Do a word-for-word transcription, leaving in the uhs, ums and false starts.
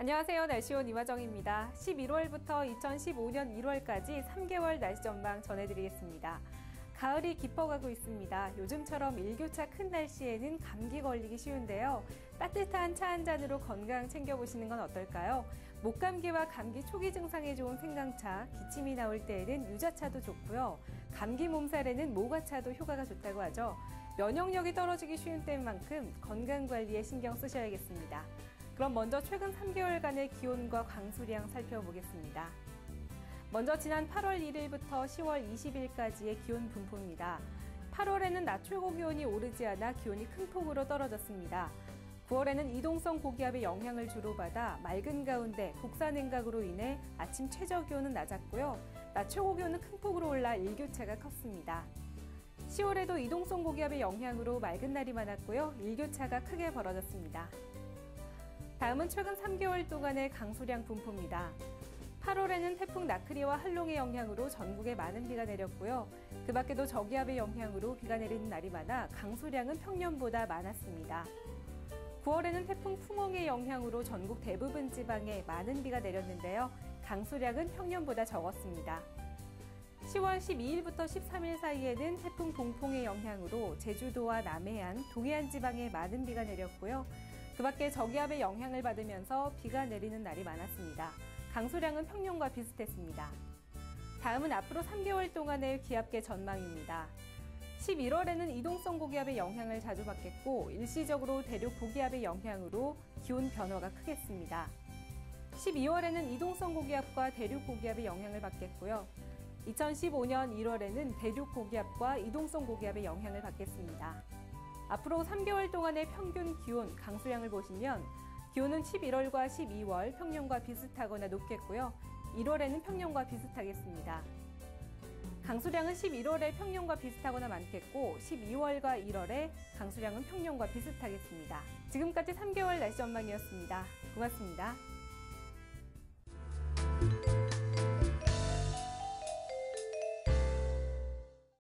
안녕하세요. 날씨온 이화정입니다. 십일월부터 이천십오년 일월까지 삼 개월 날씨 전망 전해드리겠습니다. 가을이 깊어가고 있습니다. 요즘처럼 일교차 큰 날씨에는 감기 걸리기 쉬운데요. 따뜻한 차 한 잔으로 건강 챙겨보시는 건 어떨까요? 목감기와 감기 초기 증상에 좋은 생강차, 기침이 나올 때에는 유자차도 좋고요. 감기 몸살에는 모과차도 효과가 좋다고 하죠. 면역력이 떨어지기 쉬운 때인 만큼 건강관리에 신경 쓰셔야겠습니다. 그럼 먼저 최근 삼 개월간의 기온과 강수량 살펴보겠습니다. 먼저 지난 팔월 일일부터 시월 이십일까지의 기온 분포입니다. 팔월에는 낮 최고 기온이 오르지 않아 기온이 큰 폭으로 떨어졌습니다. 구월에는 이동성 고기압의 영향을 주로 받아 맑은 가운데 국산 냉각으로 인해 아침 최저 기온은 낮았고요. 낮 최고 기온은 큰 폭으로 올라 일교차가 컸습니다. 시월에도 이동성 고기압의 영향으로 맑은 날이 많았고요. 일교차가 크게 벌어졌습니다. 다음은 최근 삼 개월 동안의 강수량 분포입니다. 팔월에는 태풍 나크리와 한롱의 영향으로 전국에 많은 비가 내렸고요. 그 밖에도 저기압의 영향으로 비가 내리는 날이 많아 강수량은 평년보다 많았습니다. 구월에는 태풍 풍홍의 영향으로 전국 대부분 지방에 많은 비가 내렸는데요. 강수량은 평년보다 적었습니다. 시월 십이일부터 십삼일 사이에는 태풍 봉봉의 영향으로 제주도와 남해안, 동해안 지방에 많은 비가 내렸고요. 그 밖에 저기압의 영향을 받으면서 비가 내리는 날이 많았습니다. 강수량은 평년과 비슷했습니다. 다음은 앞으로 삼 개월 동안의 기압계 전망입니다. 십일월에는 이동성 고기압의 영향을 자주 받겠고 일시적으로 대륙 고기압의 영향으로 기온 변화가 크겠습니다. 십이월에는 이동성 고기압과 대륙 고기압의 영향을 받겠고요. 이천십오년 일월에는 대륙 고기압과 이동성 고기압의 영향을 받겠습니다. 앞으로 삼 개월 동안의 평균 기온, 강수량을 보시면 기온은 십일월과 십이월 평년과 비슷하거나 높겠고요. 일월에는 평년과 비슷하겠습니다. 강수량은 십일월에 평년과 비슷하거나 많겠고 십이월과 일월에 강수량은 평년과 비슷하겠습니다. 지금까지 삼 개월 날씨 전망이었습니다. 고맙습니다.